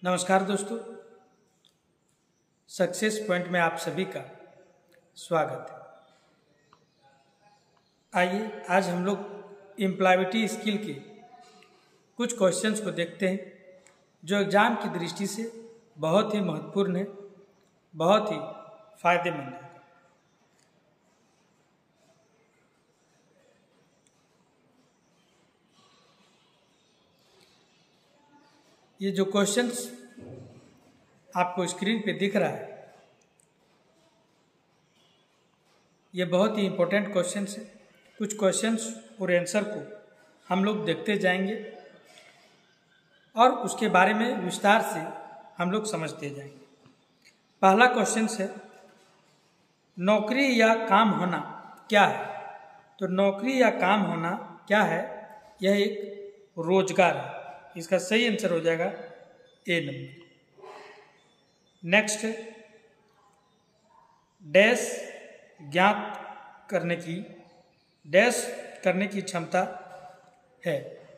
नमस्कार दोस्तों, success point में आप सभी का स्वागत है। आइए आज हम लोग एम्प्लॉयबिलिटी स्किल के कुछ क्वेश्चंस को देखते हैं जो एग्ज़ाम की दृष्टि से बहुत ही महत्वपूर्ण है, बहुत ही फायदेमंद है। ये जो क्वेश्चंस आपको स्क्रीन पे दिख रहा है, ये बहुत ही इम्पोर्टेंट क्वेश्चंस है। कुछ क्वेश्चंस और आंसर को हम लोग देखते जाएंगे और उसके बारे में विस्तार से हम लोग समझते जाएंगे। पहला क्वेश्चन है, नौकरी या काम होना क्या है? तो नौकरी या काम होना क्या है? यह एक रोजगार है। इसका सही आंसर हो जाएगा ए नंबर। नेक्स्ट, डैश ज्ञात करने की क्षमता है।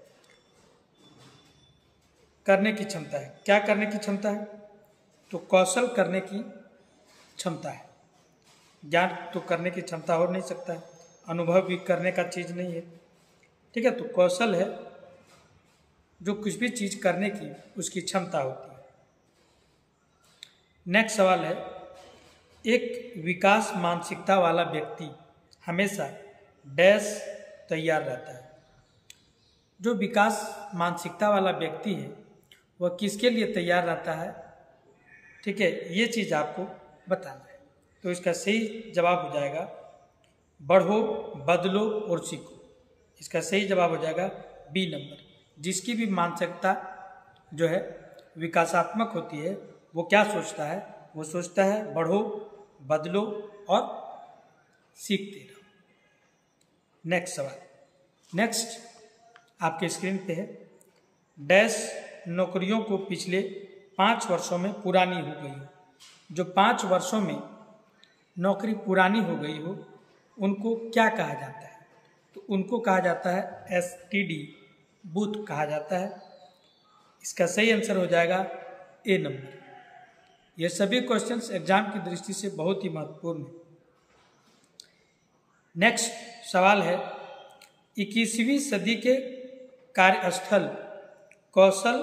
करने की क्षमता है। क्या करने की क्षमता है? तो कौशल करने की क्षमता है। ज्ञान तो करने की क्षमता हो नहीं सकता है, अनुभव भी करने का चीज़ नहीं है। ठीक है, तो कौशल है जो कुछ भी चीज़ करने की उसकी क्षमता होती है। नेक्स्ट सवाल है, एक विकास मानसिकता वाला व्यक्ति हमेशा डैश तैयार रहता है। जो विकास मानसिकता वाला व्यक्ति है वह किसके लिए तैयार रहता है? ठीक है, ये चीज़ आपको बताना है। तो इसका सही जवाब हो जाएगा बढ़ो, बदलो और सीखो। इसका सही जवाब हो जाएगा बी नंबर। जिसकी भी मानसिकता जो है विकासात्मक होती है वो क्या सोचता है? वो सोचता है बढ़ो, बदलो और सीखते रहो। नेक्स्ट सवाल, नेक्स्ट आपके स्क्रीन पे है, डैश नौकरियों को पिछले 5 वर्षों में पुरानी हो गई हो। जो 5 वर्षों में नौकरी पुरानी हो गई हो उनको क्या कहा जाता है? तो उनको कहा जाता है STD बूथ कहा जाता है। इसका सही आंसर हो जाएगा ए नंबर। ये सभी क्वेश्चंस एग्जाम की दृष्टि से बहुत ही महत्वपूर्ण है। नेक्स्ट सवाल है, 21वीं सदी के कार्यस्थल कौशल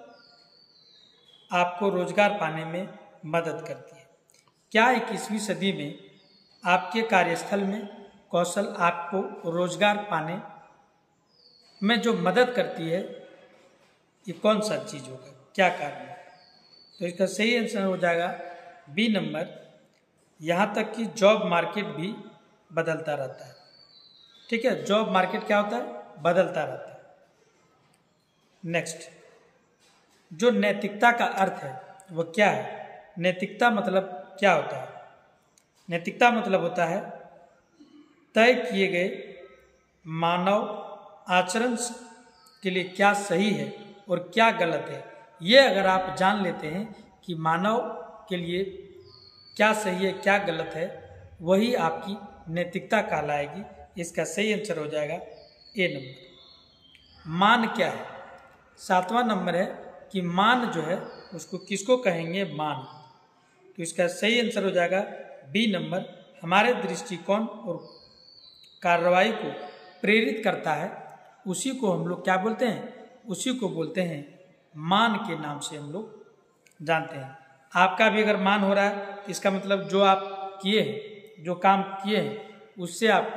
आपको रोजगार पाने में मदद करती है। क्या 21वीं सदी में आपके कार्यस्थल में कौशल आपको रोजगार पाने में जो मदद करती है, ये कौन सा चीज़ होगा? क्या कारण है? तो इसका सही आंसर हो जाएगा बी नंबर। यहाँ तक कि जॉब मार्केट भी बदलता रहता है। ठीक है, जॉब मार्केट क्या होता है? बदलता रहता है। नेक्स्ट, जो नैतिकता का अर्थ है वह क्या है? नैतिकता मतलब क्या होता है? नैतिकता मतलब होता है तय किए गए मानव आचरण के लिए क्या सही है और क्या गलत है। ये अगर आप जान लेते हैं कि मानव के लिए क्या सही है क्या गलत है, वही आपकी नैतिकता कहलाएगी। इसका सही आंसर हो जाएगा ए नंबर। मान क्या है? 7वां नंबर है कि मान जो है उसको किसको कहेंगे? मान। तो इसका सही आंसर हो जाएगा बी नंबर। हमारे दृष्टिकोण और कार्रवाई को प्रेरित करता है, उसी को हम लोग क्या बोलते हैं? उसी को बोलते हैं मान के नाम से हम लोग जानते हैं। आपका भी अगर मान हो रहा है तो इसका मतलब जो आप किए हैं, जो काम किए हैं, उससे आपको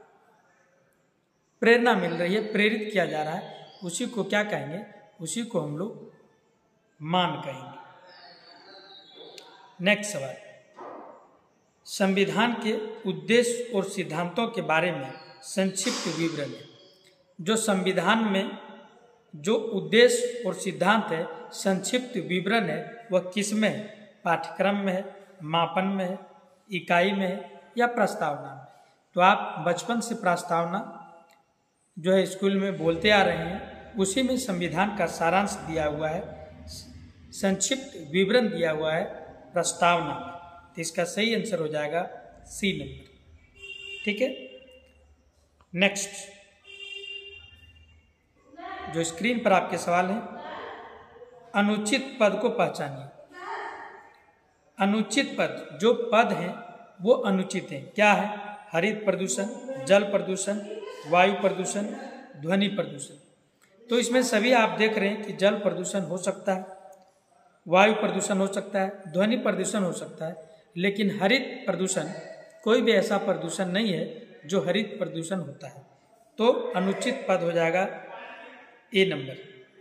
प्रेरणा मिल रही है, प्रेरित किया जा रहा है, उसी को क्या कहेंगे? उसी को हम लोग मान कहेंगे। नेक्स्ट सवाल, संविधान के उद्देश्य और सिद्धांतों के बारे में संक्षिप्त विवरण है। जो संविधान में जो उद्देश्य और सिद्धांत है, संक्षिप्त विवरण है, वह किस में है? पाठ्यक्रम में है, मापन में है, इकाई में है या प्रस्तावना में? तो आप बचपन से प्रस्तावना जो है स्कूल में बोलते आ रहे हैं, उसी में संविधान का सारांश दिया हुआ है, संक्षिप्त विवरण दिया हुआ है प्रस्तावना में। तो इसका सही आंसर हो जाएगा सी नंबर। ठीक है, नेक्स्ट जो स्क्रीन पर आपके सवाल हैं, अनुचित पद को पहचानिए। अनुचित पद, जो पद हैं वो अनुचित हैं, क्या है? हरित प्रदूषण, जल प्रदूषण, वायु प्रदूषण, ध्वनि प्रदूषण। तो इसमें सभी आप देख रहे हैं कि जल प्रदूषण हो सकता है, वायु प्रदूषण हो सकता है, ध्वनि प्रदूषण हो सकता है, लेकिन हरित प्रदूषण कोई भी ऐसा प्रदूषण नहीं है जो हरित प्रदूषण होता है। तो अनुचित पद हो जाएगा ए नंबर।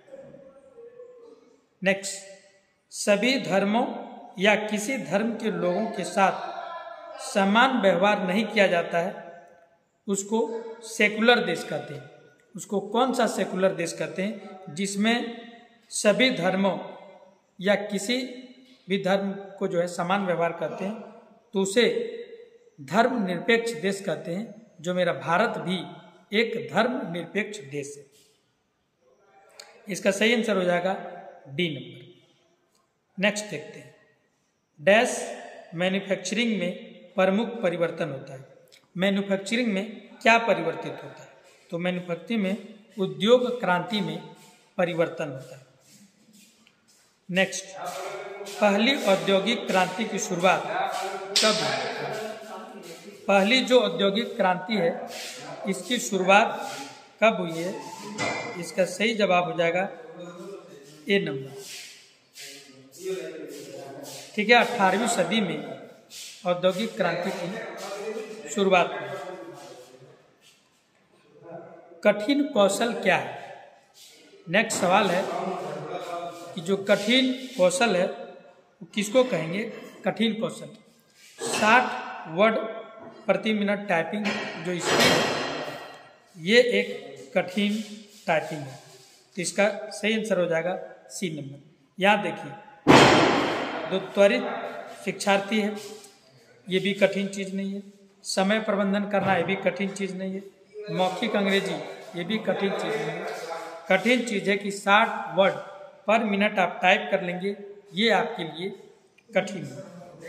नेक्स्ट, सभी धर्मों या किसी धर्म के लोगों के साथ समान व्यवहार नहीं किया जाता है, उसको सेकुलर देश कहते हैं। उसको कौन सा सेकुलर देश कहते हैं? जिसमें सभी धर्मों या किसी भी धर्म को जो है समान व्यवहार करते हैं, तो उसे धर्म निरपेक्ष देश कहते हैं। जो मेरा भारत भी एक धर्म निरपेक्ष देश है। इसका सही आंसर हो जाएगा डी नंबर। नेक्स्ट देखते हैं, डैश मैन्युफैक्चरिंग में प्रमुख परिवर्तन होता है। मैन्युफैक्चरिंग में क्या परिवर्तित होता है? तो मैन्युफैक्चरिंग में उद्योग क्रांति में परिवर्तन होता है। नेक्स्ट, पहली औद्योगिक क्रांति की शुरुआत कब हुई? पहली जो औद्योगिक क्रांति है इसकी शुरुआत कब हुई है? इसका सही जवाब हो जाएगा ए नंबर। ठीक है, 18वीं सदी में औद्योगिक क्रांति की शुरुआत हुई। कठिन कौशल क्या है? नेक्स्ट सवाल है कि जो कठिन कौशल है वो किसको कहेंगे? कठिन कौशल 60 वर्ड प्रति मिनट टाइपिंग जो स्पीड है, ये एक कठिन टाइपिंग है। तो इसका सही आंसर हो जाएगा सी नंबर। यहाँ देखिए, जो त्वरित शिक्षार्थी है ये भी कठिन चीज़ नहीं है। समय प्रबंधन करना ये भी कठिन चीज़ नहीं है। मौखिक अंग्रेजी ये भी कठिन चीज़ नहीं है। कठिन चीज़ है कि 60 वर्ड पर मिनट आप टाइप कर लेंगे, ये आपके लिए कठिन है।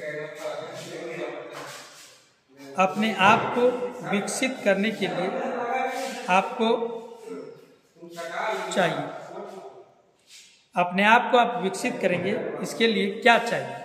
अपने आप को विकसित करने के लिए आपको चाहिए, अपने आप को आप विकसित करेंगे, इसके लिए क्या चाहिए?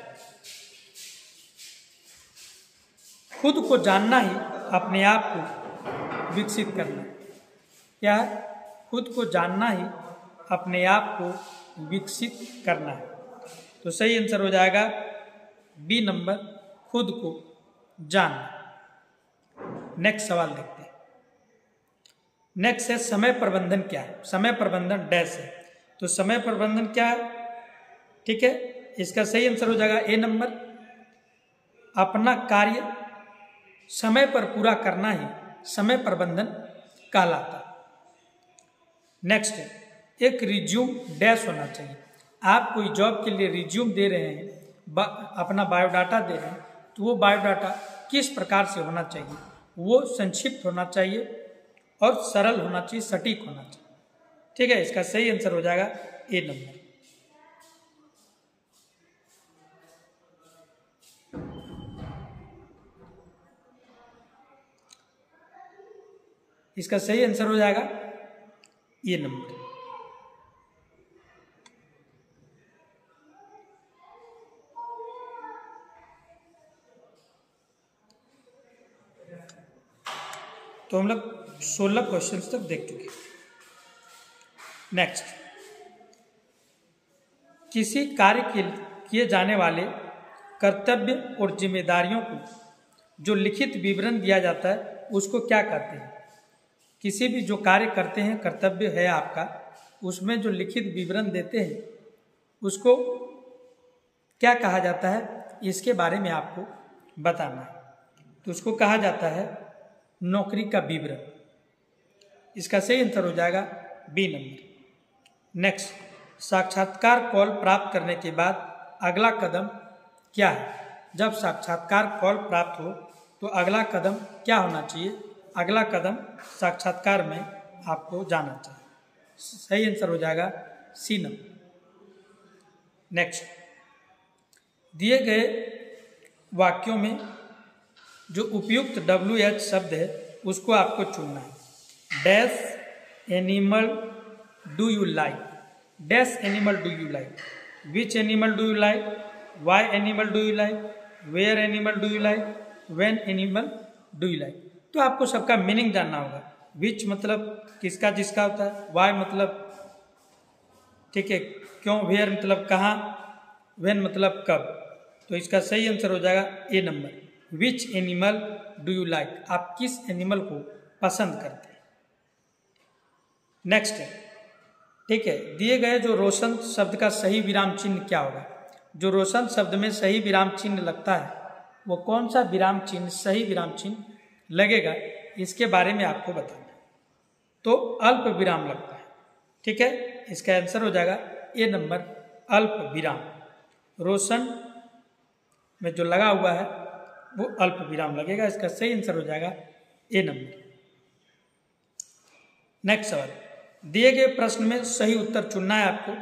खुद को जानना ही अपने आप को विकसित करना। क्या है? खुद को जानना ही अपने आप को विकसित करना है। तो सही आंसर हो जाएगा बी नंबर, खुद को जानना। नेक्स्ट सवाल देखते हैं। नेक्स्ट है समय प्रबंधन क्या है? समय प्रबंधन डैश है। तो समय प्रबंधन क्या है? ठीक है, इसका सही आंसर हो जाएगा ए नंबर। अपना कार्य समय पर पूरा करना ही समय प्रबंधन कहलाता है। नेक्स्ट है, एक रिज्यूम डैश होना चाहिए। आप कोई जॉब के लिए रिज्यूम दे रहे हैं, अपना बायोडाटा दे रहे हैं, तो वो बायोडाटा किस प्रकार से होना चाहिए? वो संक्षिप्त होना चाहिए और सरल होना चाहिए, सटीक होना चाहिए। ठीक है, इसका सही आंसर हो जाएगा ए नंबर। इसका सही आंसर हो जाएगा ये नंबर। तो हम लोग 16 क्वेश्चंस तक देख चुके हैं। नेक्स्ट, किसी कार्य के किए जाने वाले कर्तव्य और जिम्मेदारियों को जो लिखित विवरण दिया जाता है उसको क्या कहते हैं? किसी भी जो कार्य करते हैं, कर्तव्य है आपका, उसमें जो लिखित विवरण देते हैं उसको क्या कहा जाता है? इसके बारे में आपको बताना है। तो उसको कहा जाता है नौकरी का विवरण। इसका सही आंसर हो जाएगा बी नंबर। नेक्स्ट, साक्षात्कार कॉल प्राप्त करने के बाद अगला कदम क्या है? जब साक्षात्कार कॉल प्राप्त हो तो अगला कदम क्या होना चाहिए? अगला कदम साक्षात्कार में आपको जाना चाहिए। सही आंसर हो जाएगा सी नंबर। नेक्स्ट, दिए गए वाक्यों में जो उपयुक्त WH शब्द है उसको आपको चुनना है। Dash animal do you like, dash animal do you like, which animal do you like, why animal do you like, where animal do you like, when animal do you like. तो आपको सबका meaning जानना होगा। विच मतलब किसका जिसका होता है, वाई मतलब ठीक है क्यों, वेयर मतलब कहाँ, व्हेन मतलब कब। तो इसका सही आंसर हो जाएगा A number, which animal do you like, आप किस एनिमल को पसंद करते हैं। नेक्स्ट है, ठीक है, दिए गए जो रोशन शब्द का सही विराम चिन्ह क्या होगा। जो रोशन शब्द में सही विराम चिन्ह लगता है वो कौन सा विराम चिन्ह सही विराम चिन्ह लगेगा, इसके बारे में आपको बताना है। तो अल्प विराम लगता है, ठीक है, इसका आंसर हो जाएगा ए नंबर, अल्प विराम। रोशन में जो लगा हुआ है वो अल्प विराम लगेगा, इसका सही आंसर हो जाएगा ए नंबर। नेक्स्ट सवाल, दिए गए प्रश्न में सही उत्तर चुनना है आपको।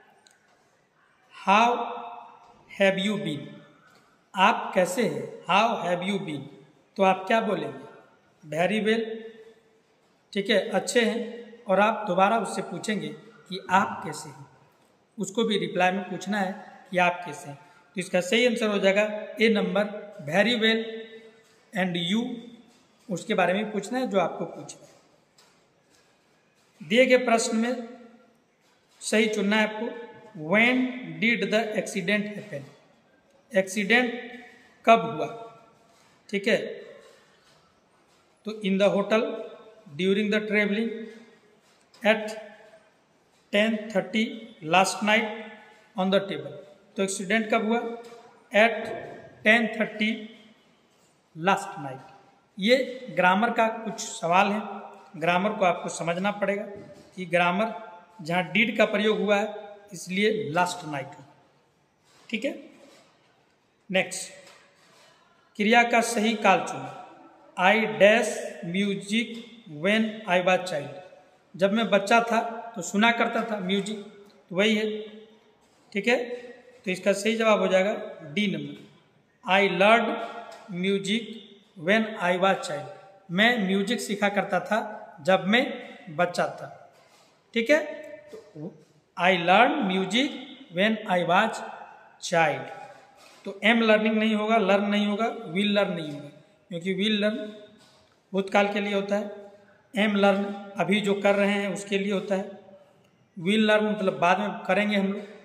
हाउ हैव यू बीन, आप कैसे हैं, हाउ हैव यू बीन, तो आप क्या बोलेंगे, वेरी वेल, ठीक है, अच्छे हैं। और आप दोबारा उससे पूछेंगे कि आप कैसे हैं, उसको भी रिप्लाई में पूछना है कि आप कैसे हैं। तो इसका सही आंसर हो जाएगा A number, very well and you, उसके बारे में पूछना है जो आपको पूछना है। दिए गए प्रश्न में सही चुनना है आपको। When did the accident happen, accident कब हुआ, ठीक है, तो in the hotel, during the travelling, at 10:30 last night, on the table. तो एक्सीडेंट कब हुआ, एट 10:30 लास्ट नाइट। ये ग्रामर का कुछ सवाल है, ग्रामर को आपको समझना पड़ेगा कि ग्रामर जहाँ डिड का प्रयोग हुआ है इसलिए लास्ट नाइट हुआ, ठीक है। नेक्स्ट, क्रिया का सही काल चुना। I dash music when I was child, जब मैं बच्चा था तो सुना करता था म्यूजिक, तो वही है, ठीक है। तो इसका सही जवाब हो जाएगा D number, I learn music when I was child, मैं म्यूजिक सीखा करता था जब मैं बच्चा था, ठीक है। तो I learn music when I was child, तो एम लर्निंग नहीं होगा, लर्न नहीं होगा, विल लर्न नहीं होगा, क्योंकि विल लर्न भूतकाल के लिए होता है, एम लर्न अभी जो कर रहे हैं उसके लिए होता है, विल लर्न मतलब बाद में करेंगे हम लोग।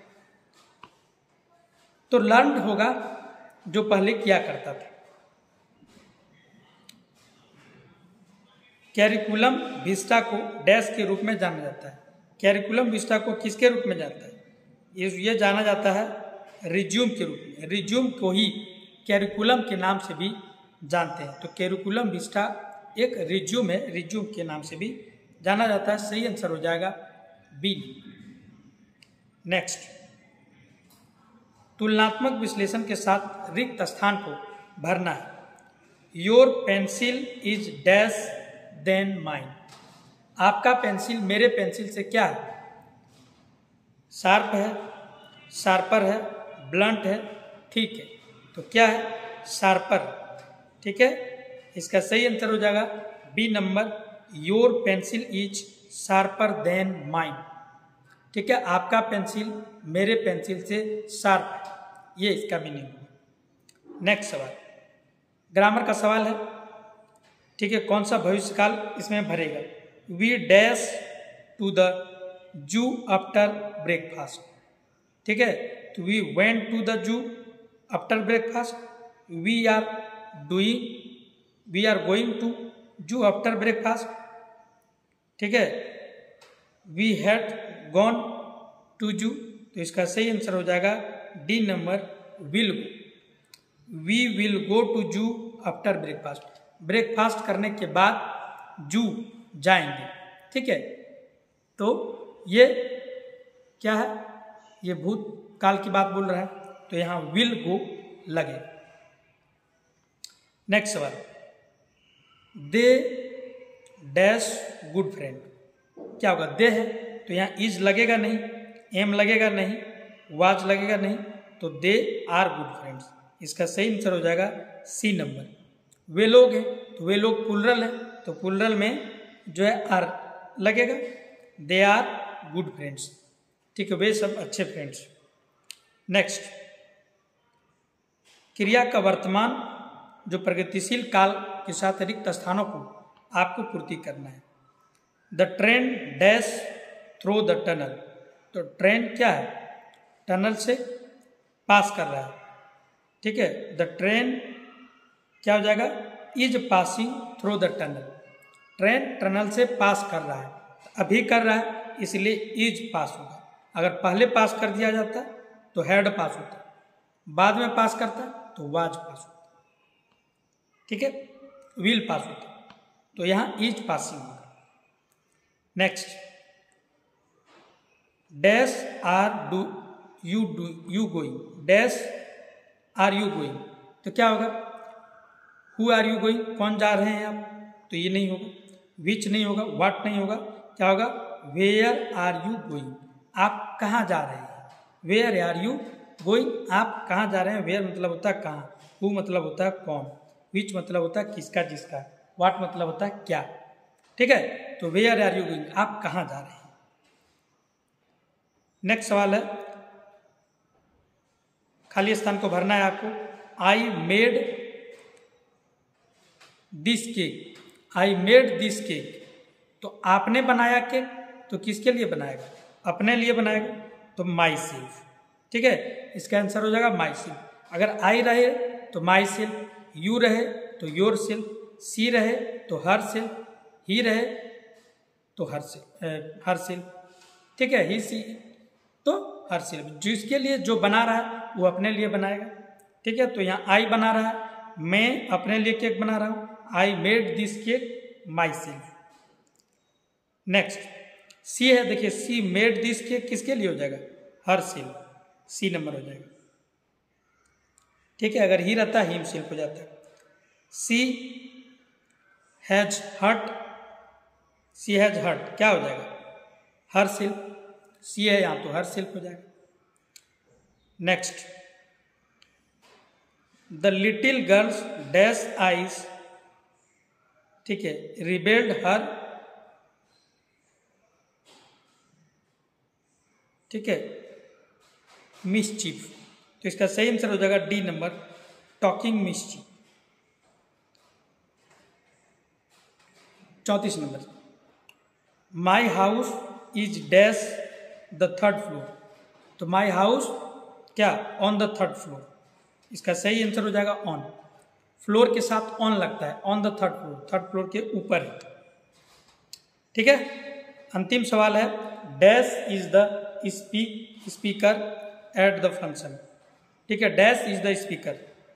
तो लर्न होगा जो पहले किया करता था। कैरिकुलम विस्टा को डैश के रूप में जाना जाता है, कैरिकुलम विस्टा को किसके रूप में जाता है, ये जाना जाता है रिज्यूम के रूप में, रिज्यूम को ही कैरिकुलम के नाम से भी जानते हैं। तो कैरिकुलम विस्टा एक रिज्यूम है, रिज्यूम के नाम से भी जाना जाता है, सही आंसर हो जाएगा बी। नेक्स्ट, तुलनात्मक विश्लेषण के साथ रिक्त स्थान को भरना है। Your pencil is dash than mine, आपका पेंसिल मेरे पेंसिल से क्या है, शार्प है, शार्पर है, ब्लंट है, ठीक है, तो क्या है, शार्पर, ठीक है। इसका सही आंसर हो जाएगा B number, your pencil is sharper than mine, ठीक है, आपका पेंसिल मेरे पेंसिल से शार्प है, ये इसका मीनिंग है। नेक्स्ट सवाल ग्रामर का सवाल है, ठीक है, कौन सा भविष्यकाल इसमें भरेगा। We dash to the zoo after breakfast, ठीक है, तो we went to the zoo after breakfast, we are going to zoo after breakfast, ठीक है, वी हैड गॉन टू जू, तो इसका सही आंसर हो जाएगा D number, will go, we will go to zoo after breakfast, breakfast करने के बाद जू जाएंगे, ठीक है। तो ये क्या है, ये भूतकाल की बात बोल रहा है, तो यहां विल गो लगे। नेक्स्ट सवाल, दे डैश गुड फ्रेंड, क्या होगा, दे है तो यहाँ इज लगेगा नहीं, एम लगेगा नहीं, वाज लगेगा नहीं, तो दे आर गुड फ्रेंड्स, इसका सही आंसर हो जाएगा सी नंबर। वे लोग हैं तो वे लोग प्लुरल है, तो प्लुरल में जो है आर लगेगा, दे आर गुड फ्रेंड्स, ठीक है, वे सब अच्छे फ्रेंड्स। नेक्स्ट, क्रिया का वर्तमान जो प्रगतिशील काल के साथ रिक्त स्थानों को आपको पूर्ति करना है। The train dash through the tunnel, तो ट्रेन क्या है, टनल से पास कर रहा है। ठीक है, द ट्रेन क्या हो जाएगा, is passing through the tunnel, train tunnel से पास कर रहा है, अभी कर रहा है इसलिए इज पास होगा। अगर पहले पास कर दिया जाता तो हैड पास होता, बाद में पास करता तो वाज पास होता। ठीक है, विल पास होता, तो यहाँ इज पासिंग होगा। Next, dash are do you going, dash are you going, तो क्या होगा, हु आर यू गोइंग, कौन जा रहे हैं आप, तो ये नहीं होगा, विच नहीं होगा, व्हाट नहीं होगा, क्या होगा, वेयर आर यू गोइंग, आप कहाँ जा रहे हैं, वेयर आर यू गोइंग, आप कहाँ जा रहे हैं। वेयर मतलब होता है कहाँ, हु मतलब होता है कौन, विच मतलब होता है किसका जिसका, व्हाट मतलब होता है क्या। ठीक है, तो वेयर आर यू गोइंग, आप कहाँ जा रहे हैं। नेक्स्ट सवाल है, खाली स्थान को भरना है आपको। I made this cake, I made this cake, तो आपने बनाया केक, तो किसके लिए बनाएगा, अपने लिए बनाएगा, तो माई सेल्फ। ठीक है, इसका आंसर हो जाएगा माई सेल्फ। अगर आई रहे तो माई सेल्फ, यू रहे तो योर सेल्फ, सी रहे तो हर सेल्फ, ही रहे तो हर सेल्फ। ठीक है, ही सी तो हर सेल्फ, जिसके लिए जो बना रहा है वो अपने लिए बनाएगा। ठीक है, तो यहाँ आई बना रहा है, मैं अपने लिए केक बना रहा हूँ, I made this cake myself. Next, she है, देखिए सी मेड दिस केक किसके लिए हो जाएगा, हर सेल्फ, सी नंबर हो जाएगा। ठीक है, अगर ही रहता हिम सेल्फ हो जाता है। She has hurt, she has hurt क्या हो जाएगा, हर सेल्फ, सी है यहाँ तो हर सेल्फ हो जाएगा। Next, the little girls dash eyes, ठीक है, रिबेल्ड हर, ठीक है, मिसचीफ, तो इसका सही आंसर हो जाएगा D number, talking mischief. 34 number, my house is dash the third floor, तो माई हाउस क्या, ऑन द थर्ड फ्लोर, इसका सही आंसर हो जाएगा ऑन, फ्लोर के साथ ऑन लगता है, on the third floor, third floor के ऊपर है। ठीक है, अंतिम सवाल है, dash is the speaker at the function. ठीक है, डैश इज द स्पीकर,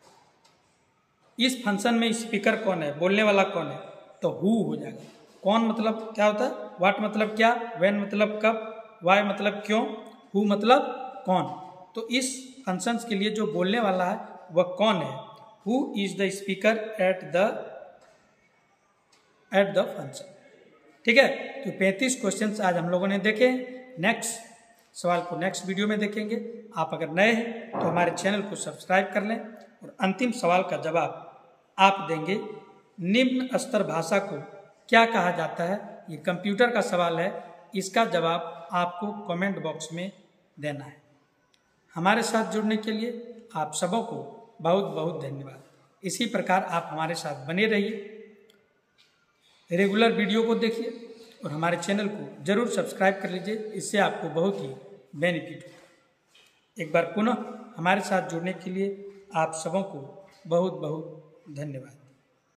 इस फंक्शन में स्पीकर कौन है, बोलने वाला कौन है, तो हु हो जाएगा। कौन मतलब क्या होता है, व्हाट मतलब क्या, व्हेन मतलब कब, वाई मतलब क्यों, हु मतलब कौन, तो इस फंक्शंस के लिए जो बोलने वाला है वह कौन है, who is the speaker at the function. ठीक है, तो 35 क्वेश्चंस आज हम लोगों ने देखे। नेक्स्ट सवाल को नेक्स्ट वीडियो में देखेंगे। आप अगर नए हैं तो हमारे चैनल को सब्सक्राइब कर लें, और अंतिम सवाल का जवाब आप देंगे, निम्न स्तर भाषा को क्या कहा जाता है, ये कंप्यूटर का सवाल है, इसका जवाब आपको कमेंट बॉक्स में देना है। हमारे साथ जुड़ने के लिए आप सबों को बहुत बहुत धन्यवाद। इसी प्रकार आप हमारे साथ बने रहिए, रेगुलर वीडियो को देखिए और हमारे चैनल को जरूर सब्सक्राइब कर लीजिए, इससे आपको बहुत ही बेनिफिट होगा। एक बार पुनः हमारे साथ जुड़ने के लिए आप सबों को बहुत बहुत धन्यवाद।